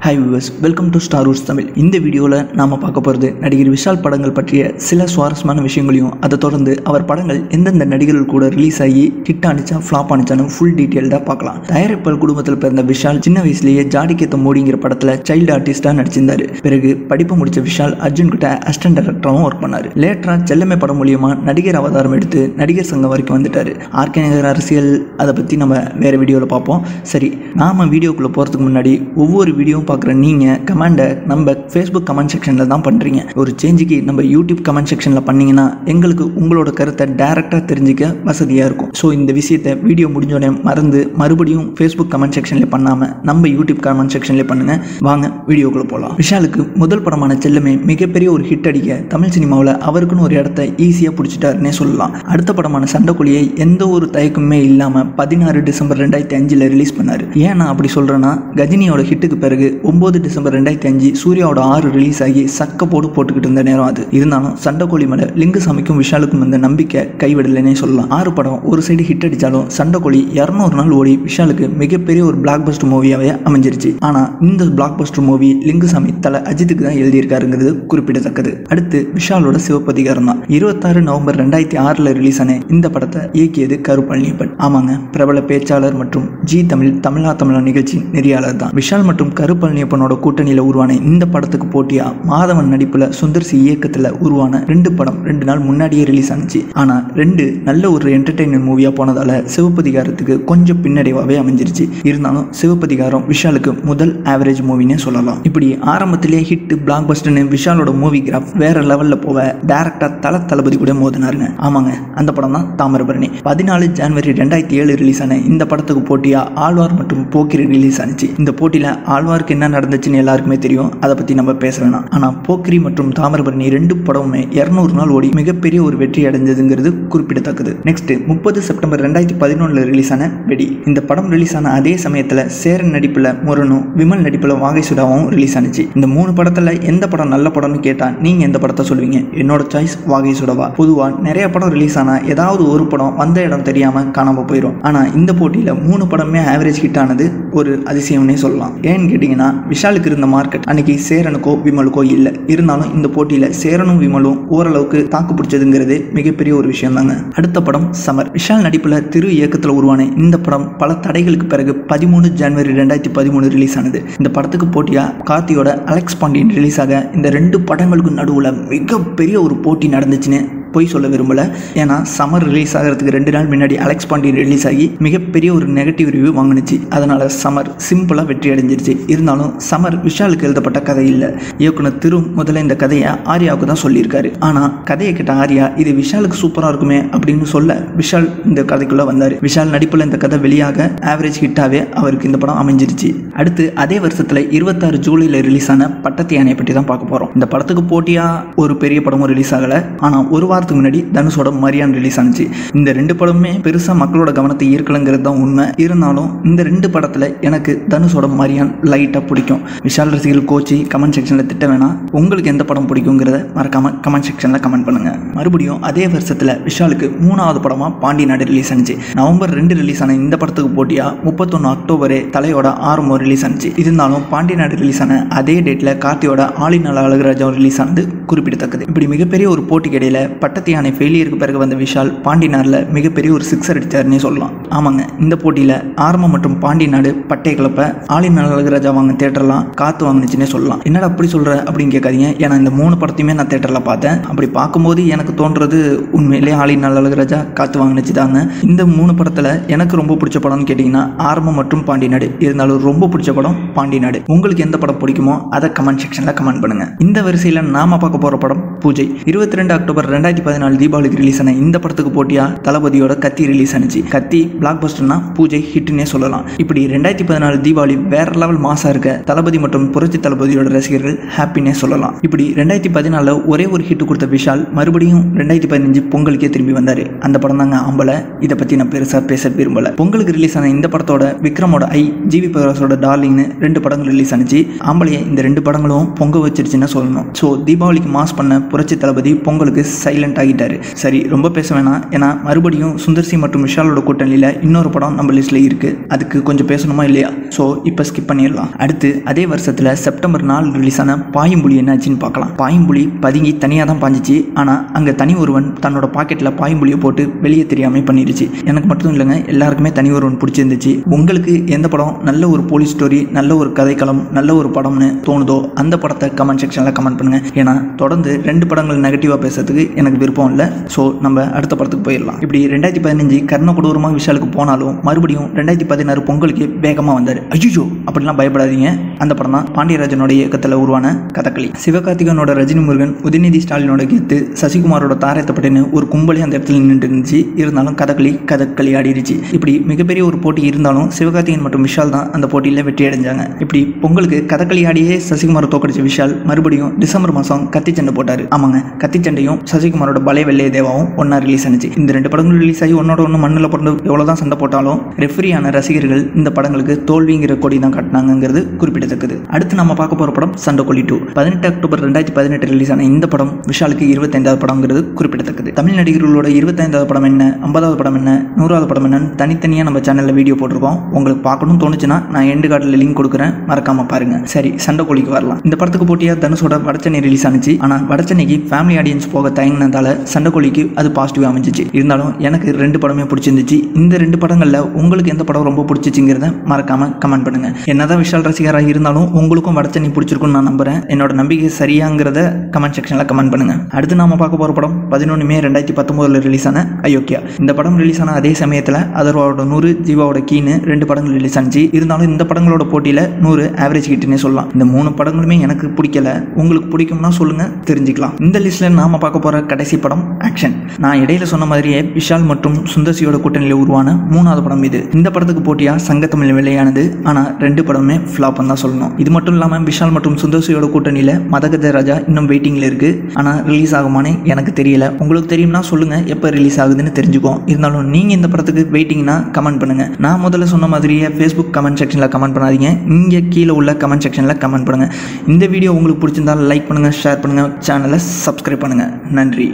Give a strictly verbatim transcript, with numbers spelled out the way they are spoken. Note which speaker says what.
Speaker 1: Hi viewers, welcome to Starwoods Tamil. இந்த வீடியோல நாம பார்க்க போறது நடிகர் விஷால் படங்கள் பற்றிய சில சுவாரஸ்யமான விஷயங்களையும் அதை தொடர்ந்து அவர் படங்கள் எந்தெந்த நடிகர்கள் கூட ரிலீஸ் ஆகி ஹிட் ஆனிச்சா ஃப்ளாப் ஆனிச்சான்னு ஃபுல் டீடைல்டா பார்க்கலாம். தயாரிப்பாளர் குடும்பத்தில் பிறந்த விஷால் சின்ன வயசுலயே ஜாடிக்கேத்த மோடிங்கிற படத்துல சைல்டு ஆர்டிஸ்டா நடிச்சிருந்தாரு. பிறகு படிப்பு முடிச்ச விஷால் அர்ஜுன் கிட்ட அசிஸ்டன்ட் டைரக்டராகவும் ஒர்க் பண்ணாரு. லேட்டரா செல்லமே படம் மூலியமா நடிகர் அவதாரம் எடுத்து நடிகர் சங்கம் வரைக்கும் வந்துட்டாரு. ஆர்கே நகர் அரசியல் அதை பத்தி நம்ம வேற வீடியோல பார்ப்போம். சரி, நாம வீடியோக்குள்ள போறதுக்கு முன்னாடி ஒவ்வொரு வீடியோவும் பார்க்குற நீங்கள் கமெண்டை நம்ம ஃபேஸ்புக் கமெண்ட் செக்ஷனில் தான் பண்ணுறீங்க. ஒரு சேஞ்சுக்கு நம்ம யூடியூப் கமெண்ட் செக்ஷனில் பண்ணிங்கன்னா எங்களுக்கு உங்களோட கருத்தை டேரெக்டாக தெரிஞ்சுக்க வசதியாக இருக்கும். ஸோ இந்த விஷயத்தை வீடியோ முடிஞ்சோடனே மறந்து மறுபடியும் ஃபேஸ்புக் கமெண்ட் செக்ஷனில் பண்ணாமல் நம்ம யூடியூப் கமெண்ட் செக்ஷனில் பண்ணுங்கள். வாங்க வீடியோக்குள்ளே போகலாம். விஷாலுக்கு முதல் படமான செல்லமே மிகப்பெரிய ஒரு ஹிட் அடிக்க தமிழ் சினிமாவில் அவருக்குன்னு ஒரு இடத்த ஈஸியாக பிடிச்சிட்டாருன்னே சொல்லலாம். அடுத்த படமான சண்டைக்கோழியை எந்த ஒரு தயக்கமே இல்லாமல் பதினாறு டிசம்பர் ரெண்டாயிரத்தி அஞ்சில் ரிலீஸ் பண்ணார். ஏன் நான் அப்படி சொல்கிறேன்னா, கஜினியோட ஹிட்டுக்கு பிறகு ஒன்பது டிசம்பர் ரெண்டாயிரத்தி அஞ்சு சூர்யாவோட ஆறு ரிலீஸ் ஆகி சக்க போடு போட்டுக்கிட்டு இருந்த நேரம் அது. இருந்தாலும் சண்டைக்கோழி மேல லிங்குசாமிக்கும் விஷாலுக்கும் இந்த நம்பிக்கை கைவிடலைன்னே சொல்லலாம். ஆறு படம் ஒரு சைடு ஹிட் அடிச்சாலும் சண்டைக்கோழி இருநூறு நாள் ஓடி விஷாலுக்கு மிகப்பெரிய ஒரு பிளாக் பஸ்டர் மூவியாவே அமைஞ்சிருச்சு. ஆனா இந்த பிளாக் பஸ்டர் மூவி லிங்குசாமி தலை அஜித்துக்கு தான் எழுதியிருக்காருங்கிறது குறிப்பிடத்தக்கது. அடுத்து விஷாலோட சிவப்பதிகாரம் தான். இருபத்தாறு நவம்பர் ரெண்டாயிரத்தி ஆறுல ரிலீஸ் ஆன இந்த படத்தை இயக்கியது கருப்பழனியப்பன். ஆமாங்க, பிரபல பேச்சாளர் மற்றும் ஜி தமிழ் தமிழா தமிழா நிகழ்ச்சி நெறியாளர் தான். விஷால் மற்றும் கருப்பழனியப்பனோட கூட்டணியில் உருவான இந்த படத்துக்கு போட்டியா மாதவன் நடிப்புல சுந்தர்சி இயக்கத்துல உருவான ரெண்டு படம் ரெண்டு நாள் முன்னாடியே ரிலீஸ் ஆனிச்சு. ஆனா ரெண்டு நல்ல ஒரு என்டர்டெயின்மெண்ட் மூவியா போனதால சிவப்பதிகாரத்துக்கு கொஞ்சம் பின்னடைவாவே அமைஞ்சிருச்சு. இருந்தாலும் சிவப்பதிகாரம் விஷாலுக்கு முதல் ஆவரேஜ் மூவினே சொல்லலாம். இப்படி ஆரம்பத்திலேயே ஹிட் பிளாக் பஸ்டர்னு விஷாலோட மூவி கிராஃப் வேற லெவல்ல போக டைரக்டா தல தளபதி கூட மோதினாருங்க. ஆமாங்க, அந்த படம் தான் தாமிரபரணி. பதினாலு ஜனவரி ரெண்டாயிரத்தி ஏழு ரிலீஸ் ஆன இந்த படத்துக்கு போட்டியா ஆழ்வார் மற்றும் போக்கிரி ரிலீஸ் ஆனிச்சு. இந்த போட்டியில ஆழ்வாருக்கு என்ன நடந்துச்சுன்னு எல்லாருக்குமே தெரியும், அதை பத்தி நம்ம பேச வேணாம். ஆனா போக்கிரி மற்றும் தாமிரபரணி ரெண்டு படமுமே இருநூறு நாள் ஓடி மிகப்பெரிய ஒரு வெற்றி அடைஞ்சதுங்கிறது குறிப்பிடத்தக்கது. நெக்ஸ்ட் முப்பது செப்டம்பர் ரெண்டாயிரத்தி பதினொன்னுல ரிலீஸ் ஆன வெடி. இந்த படம் ரிலீஸ் ஆன அதே சமயத்துல சேரன் நடிப்புல முரணும், விமல் நடிப்புல வாகை சுடாவும் ரிலீஸ் ஆனிச்சு. இந்த மூணு படத்துல எந்த படம் நல்ல படம்னு கேட்டா நீங்க எந்த படத்தை சொல்லுவீங்க? என்னோட சாய்ஸ் வாகை சுடவா. பொதுவா நிறைய படம் ரிலீஸ் ஆனா ஏதாவது ஒரு படம் வந்த இடம் தெரியாம காணாம போயிடும். ஆனா இந்த போட்டியில மூணு படமே ஆவரேஜ் ஹிட் ஆனது ஒரு அதிசயம்னே சொல்லலாம். ஏன்னு கேட்டீங்கன்னா, விஷாலுக்கு இருந்த மார்க்கெட் அன்னைக்கு சேரனுக்கோ விமலுக்கோ இல்லை. இருந்தாலும் இந்த போட்டியில சேரனும் விமலும் ஓரளவுக்கு தாக்கு பிடிச்சதுங்கிறது மிகப்பெரிய ஒரு விஷயம் தாங்க. அடுத்த படம் சமர். விஷால் நடிப்புல திரு இயக்கத்தில் உருவான இந்த படம் பல தடைகளுக்கு பிறகு பதிமூணு ஜனவரி ரெண்டாயிரத்தி பதிமூணு ரிலீஸ் ஆனது. இந்த படத்துக்கு போட்டியா கார்த்தியோட அலெக்ஸ் பாண்டியன் ரிலீஸ் ஆக இந்த ரெண்டு படங்களுக்கு நடுவுல மிகப்பெரிய ஒரு போட்டி நடந்துச்சுன்னு போய் சொல்ல விரும்பல. ஏன்னா சமர் ரிலீஸ் ஆகிறதுக்கு ரெண்டு நாள் முன்னாடி அலெக்ஸ் பாண்டியன் ரிலீஸ் ஆகி மிகப்பெரிய ஒரு நெகட்டிவ் ரிவ்யூ வாங்கினுச்சு. அதனால சமர் சிம்பிளா வெற்றி அடைஞ்சிருச்சு. இருந்தாலும் சமர் விஷாலுக்கு எழுதப்பட்ட கதை இல்லை. இயக்குனர் திரு முதல்ல இந்த கதையை ஆர்யாவுக்கு தான் சொல்லியிருக்காரு. ஆனா கதையை கேட்ட ஆர்யா இது விஷாலுக்கு சூப்பரா இருக்குமே அப்படின்னு சொல்ல விஷால் இந்த கதைக்குள்ள வந்தாரு. விஷால் நடிப்புல இந்த கதை வெளியாக ஆவரேஜ் ஹிட்டாவே அவருக்கு இந்த படம் அமைஞ்சிருச்சு. அடுத்து அதே வருஷத்துல இருபத்தாறு ஜூலைல ரிலீஸ் ஆன பட்டத்து யானையை பற்றி தான் பார்க்க போறோம். இந்த படத்துக்கு போட்டியா ஒரு பெரிய படமும் ரிலீஸ் ஆகல. ஆனா ஒரு வாரத்துக்கு முன்னாடி தனுஷோட மரியான் ரிலீஸ் ஆனிச்சு. இந்த ரெண்டு படமுமே பெருசா மக்களோட கவனத்தை ஈர்க்கலங்கிறது தான் உண்மை. இருந்தாலும் இந்த ரெண்டு படத்துல எனக்கு தனுஷோட மரியான் லைட்டா பிடிக்கும். விஷால் ரசிகர்கள் கோச்சி கமெண்ட் செக்ஷன்ல திட்ட வேணாம். உங்களுக்கு எந்த படம் பிடிக்குங்கிறத மறக்காம கமெண்ட் செக்ஷன்ல கமெண்ட் பண்ணுங்க. மறுபடியும் அதே வருஷத்துல விஷாலுக்கு மூணாவது படமா பாண்டி நாடு ரிலீஸ் ஆனிச்சு. நவம்பர் ரெண்டு ரிலீஸ் ஆன இந்த படத்துக்கு போட்டியா முப்பத்தொன்னு அக்டோபரே தலையோட ஆரம்பம் ரிலீஸ் ஆனிச்சு. இருந்தாலும் பாண்டி நாடு ரிலீஸ் ஆன அதே டேட்ல கார்த்தியோட ஆளிநாள் அழகுராஜாவும் ரிலீஸ் ஆனது குறிப்பிடத்தக்கது. இப்படி மிகப்பெரிய ஒரு போட்டிக்கு இடையில பட்டத்து யானை ஃபெயிலியருக்கு பிறகு வந்த விஷால் பாண்டி நாடுல மிகப்பெரிய ஒரு சிக்ஸர் அடிச்சாருன்னே சொல்லலாம். ஆமாங்க, இந்த போட்டியில ஆரம்பம் மற்றும் பாண்டி நாடு பட்டை கிளப்ப ஆளிநாள் அழகுராஜா வாங்க தேட்டர்லாம் காத்து வாங்கினுச்சுன்னே சொல்லலாம். என்னடா அப்படி சொல்ற அப்படின்னு கேட்காதீங்க. ஏன்னா இந்த மூணு படத்தையுமே நான் தேட்டர்ல பார்த்தேன். அப்படி பார்க்கும்போது எனக்கு தோன்றது உண்மையிலேயே ஆளிநாள் அழகுராஜா காத்து வாங்கினுச்சு தாங்க. இந்த மூணு படத்துல எனக்கு ரொம்ப பிடிச்ச படம்னு கேட்டீங்கன்னா ஆரம்பம் மற்றும் பாண்டி நாடு. இருந்தாலும் ரொம்ப பிடிச்ச படம் பாண்டி நாடு. உங்களுக்கு எந்த படம் பிடிக்குமோ அதை கமெண்ட் செக்ஷன்ல கமெண்ட் பண்ணுங்க. இந்த வரிசையில நாம பார்க்க போற படம் பூஜை. இருபத்தி ரெண்டு அக்டோபர் ரெண்டாயிரத்தி பதினாலு தீபாவளிக்கு ரிலீஸ் ஆன இந்த படத்துக்கு போட்டியா தளபதியோட கத்தி ரிலீஸ் ஆனிச்சு. கத்தி பிளாக் பஸ்டர்னா பூஜை ஹிட்னே சொல்லலாம். இப்படி ரெண்டாயிரத்தி பதினாலு தீபாவளி வேற லெவல் மாசா இருக்க தளபதி மற்றும் புரட்சி தளபதியோட ரசிகர்கள் ஹாப்பினே சொல்லலாம். இப்படி ரெண்டாயிரத்தி பதினாலுல ஒரே ஒரு ஹிட் கொடுத்த விஷால் மறுபடியும் ரெண்டாயிரத்தி பதினஞ்சு பொங்கலுக்கே திரும்பி வந்தாரு. அந்த படம் தாங்க ஆம்பளை. இதை பத்தி நான் பெருசா பேச விரும்பல. பொங்கலுக்கு ரிலீஸ் ஆன இந்த படத்தோட விக்ரமோட ஐ, ஜிவி பிரகாஷோட டார்லிங்னு ரெண்டு படங்கள் ரிலீஸ் ஆனிச்சு. ஆம்பளைய இந்த ரெண்டு படங்களும் பொங்க வச்சிருச்சுன்னு சொல்லணும். ஸோ தீபாவளிக்கு மாஸ் பண்ண புரட்சி தளபதி பொங்கலுக்கு சைலண்ட் சைலண்ட் ஆகிட்டாரு. சரி ரொம்ப பேச வேணாம், ஏன்னா மறுபடியும் சுந்தர் சி மற்றும் விஷாலோட கூட்டணியில் இன்னொரு படம் நம்ம லிஸ்ட்டில் இருக்குது. அதுக்கு கொஞ்சம் பேசணுமா இல்லையா? ஸோ இப்போ ஸ்கிப் பண்ணிடலாம். அடுத்து அதே வருஷத்தில் செப்டம்பர் நாலு ரிலீஸ் ஆன பாயும்புலி என்னாச்சுன்னு பார்க்கலாம். பாயும்புலி பதுங்கி தனியாக தான் பாஞ்சிச்சு. ஆனால் அங்கே தனி ஒருவன் தன்னோட பாக்கெட்டில் பாயும்புலியை போட்டு வெளியே தெரியாமல் பண்ணிடுச்சு. எனக்கு மட்டும் இல்லைங்க, எல்லாருக்குமே தனி ஒருவன் பிடிச்சிருந்துச்சு. உங்களுக்கு எந்த படம் நல்ல ஒரு போலீஸ் ஸ்டோரி, நல்ல ஒரு கதைக்களம், நல்ல ஒரு படம்னு தோணுதோ அந்த படத்தை கமெண்ட் செக்ஷனில் கமெண்ட் பண்ணுங்கள். ஏன்னா தொடர்ந்து ரெண்டு படங்கள் நெகட்டிவாக பேசுறதுக்கு எனக்கு விருப்பம் இல்லை. ஸோ நம்ம அடுத்த படத்துக்கு போயிடலாம். இப்படி ரெண்டாயிரத்தி பதினஞ்சு கர்ண கொடூரமாக விஷாலுக்கு போனாலும் மறுபடியும் ரெண்டாயிரத்தி பதினாறு பொங்கலுக்கு வேகமாக வந்தார். ஐயோ அப்படிலாம் பயப்படாதீங்க, அந்த படம் தான் பாண்டியராஜனோட இயக்கத்தில் உருவான கதகளி. சிவகார்த்திகனோட ரஜினி முருகன், உதயநிதி ஸ்டாலினோட கெத்து, சசிகுமாரோட தாரத்தப்பட்டுன்னு ஒரு கும்பலே அந்த இடத்துல நின்று இருந்துச்சு. இருந்தாலும் கதகளி கதகளி ஆடிடுச்சு. இப்படி மிகப்பெரிய ஒரு போட்டி இருந்தாலும் சிவகார்த்திகன் மற்றும் விஷால் தான் அந்த போட்டியில் வெற்றி அடைஞ்சாங்க. இப்படி பொங்கலுக்கு கதகளி ஆடியே சசிகுமாரை தோக்கடிச்ச விஷால் மறுபடியும் டிசம்பர் மாதம் கத்தி சண்டை போட்டார். ஆமாங்க, கத்தி சண்டையும் சசிகுமாரோட பலே வெள்ளைய தேவாவும் ஒன்னா ரிலீஸ் ஆனிச்சு. இந்த ரெண்டு படங்களும் ரிலீஸ் ஆகி ஒன்னோட ஒன்று மண்ணில் போட்டு எவ்வளோதான் சண்டை போட்டாலும் ரெஃப்ரியான ரசிகர்கள் இந்த படங்களுக்கு தோல்விங்கிற கொடி தான் காட்டினாங்கிறது குறிப்பிடத்தக்கது. அடுத்து நம்ம பார்க்க போகிற படம் சண்டைக்கோழி டூ. பதினெட்டு அக்டோபர் ரெண்டாயிரத்தி பதினெட்டு ரிலீஸ் ஆன இந்த படம் விஷாலுக்கு இருபத்தைந்தாவது படங்கிறது குறிப்பிடத்தக்கது. தமிழ் நடிகர்களோட இருபத்தைந்தாவது படம் என்ன, ஐம்பதாவது படம் என்ன, நூறாவது படம் என்னன்னு தனித்தனியாக நம்ம சேனலில் வீடியோ போட்டிருக்கோம். உங்களுக்கு பார்க்கணும்னு தோணுச்சுன்னா நான் எண்டு கார்டில் லிங்க் கொடுக்குறேன், மறக்காம பாருங்க. சரி, சண்டைக்கோழிக்கு வரலாம். இந்த படத்துக்கு போட்டியாக தனுஷோட வடச்சென்னை ரிலீஸ் ஆனிச்சு. ஆனால் வடச்சென்னைக்கு ஃபேமிலி ஆடியன்ஸ் போக தயங்கினதால சண்டைக்கோழிக்கு அது பாசிட்டிவாக அமைஞ்சிச்சு. இருந்தாலும் எனக்கு ரெண்டு படமே பிடிச்சிருந்துச்சு. இந்த ரெண்டு படங்களில் உங்களுக்கு எந்த படம் ரொம்ப பிடிச்சிச்சுங்கிறத மறக்காம கமெண்ட் பண்ணுங்க. என்னதான் விஷால் ரசிகராக இருந்தாலும் உங்களுக்கும் வடச்சென்னை பிடிச்சிருக்குன்னு நான் நம்புறேன். என்னோட நம்பிக்கை சரியாங்கிறத கமெண்ட் செக்ஷனில் கமெண்ட் பண்ணுங்க. அடுத்து நாம பார்க்க போகிற படம் பதினொன்று மே ரெண்டாயிரத்தி பத்தொன்பதுல ரிலீஸ் ஆன அயோக்கியா. இந்த படம் ரிலீஸ் ஆன அதே சமயத்தில் அதர்வாவோட நூறு, ஜீவாவோட கீனு ரெண்டு படங்கள் ரிலீஸ் ஆனிச்சு. இருந்தாலும் இந்த படங்களோட போட்டியில் நூறு ஆவரேஜ் கிட்டனே சொல்லலாம். இந்த மூணு படங்களுமே எனக்கு பிடிக்கல. உங்களுக்கு பிடிக்கும்னா சொல்லுங்க, தெரிஞ்சுக்கலாம். இந்த லிஸ்ட்ல நாம பார்க்க போற கடைசி படம் ஆக்ஷன். நான் இடையில சொன்ன மாதிரியே விஷால் மற்றும் சுந்தர்சியோட கூட்டணியில் உருவான மூணாவது படம் இது. இந்த படத்துக்கு போட்டியா சங்கத்தமிழ் வெளியானது. ஆனா ரெண்டு படமே ஃபிளாப் தான் சொல்லணும். இது மட்டும் இல்லாம விஷால் மற்றும் சுந்தர்சியோட கூட்டணியில மதகத ராஜா இன்னும் வெயிட்டிங்ல இருக்கு. ஆனா ரிலீஸ் ஆகுமானே எனக்கு தெரியல. உங்களுக்கு தெரியும்னா சொல்லுங்க, எப்ப ரிலீஸ் ஆகுதுன்னு தெரிஞ்சுக்கோ. இருந்தாலும் நீங்க இந்த படத்துக்கு வெயிட்டிங்னா கமெண்ட் பண்ணுங்க. நான் முதல்ல சொன்ன மாதிரியே ஃபேஸ்புக் கமெண்ட் செக்ஷன்ல கமெண்ட் பண்ணாதீங்க, இங்க கீழே உள்ள கமெண்ட் செக்ஷன்ல கமெண்ட் பண்ணுங்க. இந்த வீடியோ உங்களுக்கு பிடிச்சிருந்தால் லைக் பண்ணுங்க, ஷேர் பண்ணுங்க, சேனலை சப்ஸ்கிரைப் பண்ணுங்க. நன்றி.